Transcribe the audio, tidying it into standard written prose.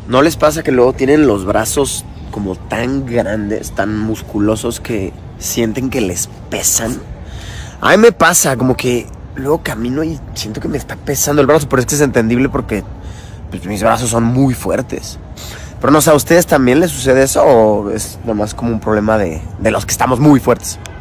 ¿No les pasa que luego tienen los brazos como tan grandes, tan musculosos que sienten que les pesan? A mí me pasa como que luego camino y siento que me está pesando el brazo, pero es que es entendible porque pues, mis brazos son muy fuertes. Pero no sé, ¿a ustedes también les sucede eso o es nomás como un problema de los que estamos muy fuertes?